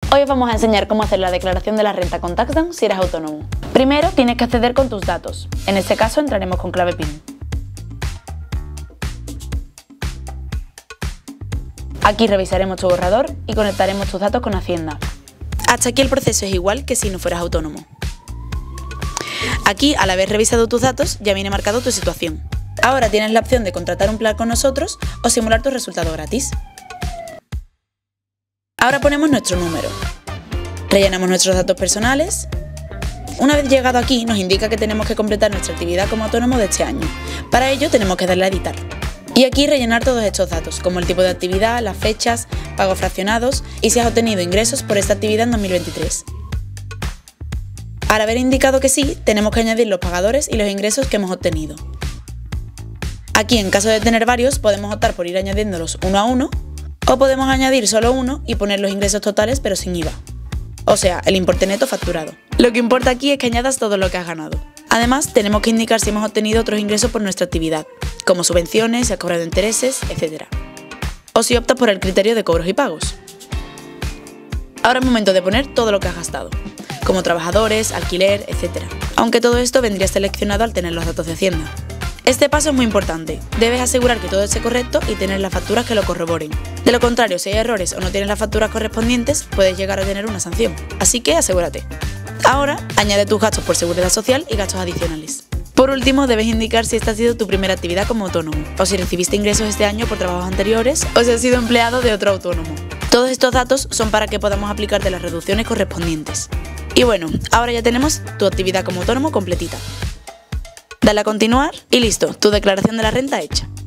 Hoy os vamos a enseñar cómo hacer la declaración de la renta con TaxDown si eres autónomo. Primero tienes que acceder con tus datos, en este caso entraremos con clave PIN. Aquí revisaremos tu borrador y conectaremos tus datos con Hacienda. Hasta aquí el proceso es igual que si no fueras autónomo. Aquí, al haber revisado tus datos, ya viene marcado tu situación. Ahora tienes la opción de contratar un plan con nosotros o simular tu resultado gratis. Ahora ponemos nuestro número. Rellenamos nuestros datos personales. Una vez llegado aquí, nos indica que tenemos que completar nuestra actividad como autónomo de este año. Para ello tenemos que darle a editar. Y aquí rellenar todos estos datos, como el tipo de actividad, las fechas, pagos fraccionados y si has obtenido ingresos por esta actividad en 2023. Al haber indicado que sí, tenemos que añadir los pagadores y los ingresos que hemos obtenido. Aquí, en caso de tener varios, podemos optar por ir añadiéndolos uno a uno, o podemos añadir solo uno y poner los ingresos totales pero sin IVA. O sea, el importe neto facturado. Lo que importa aquí es que añadas todo lo que has ganado. Además, tenemos que indicar si hemos obtenido otros ingresos por nuestra actividad, como subvenciones, si has cobrado intereses, etc. O si optas por el criterio de cobros y pagos. Ahora es momento de poner todo lo que has gastado, como trabajadores, alquiler, etc. Aunque todo esto vendría seleccionado al tener los datos de Hacienda. Este paso es muy importante, debes asegurar que todo esté correcto y tener las facturas que lo corroboren. De lo contrario, si hay errores o no tienes las facturas correspondientes, puedes llegar a tener una sanción, así que asegúrate. Ahora, añade tus gastos por seguridad social y gastos adicionales. Por último, debes indicar si esta ha sido tu primera actividad como autónomo, o si recibiste ingresos este año por trabajos anteriores, o si has sido empleado de otro autónomo. Todos estos datos son para que podamos aplicarte las reducciones correspondientes. Y bueno, ahora ya tenemos tu actividad como autónomo completita. Dale a continuar y listo, tu declaración de la renta hecha.